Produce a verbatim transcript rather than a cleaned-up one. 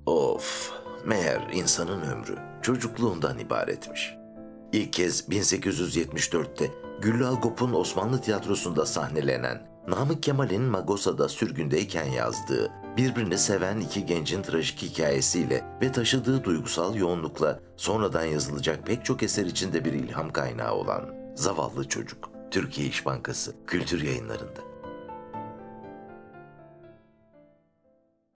Of, meğer insanın ömrü çocukluğundan ibaretmiş. İlk kez bin sekiz yüz yetmiş dörtte Güllü Agop'un Osmanlı tiyatrosunda sahnelenen, Namık Kemal'in Magosa'da sürgündeyken yazdığı, birbirini seven iki gencin trajik hikayesiyle ve taşıdığı duygusal yoğunlukla sonradan yazılacak pek çok eser içinde bir ilham kaynağı olan Zavallı Çocuk, Türkiye İş Bankası Kültür Yayınları'nda.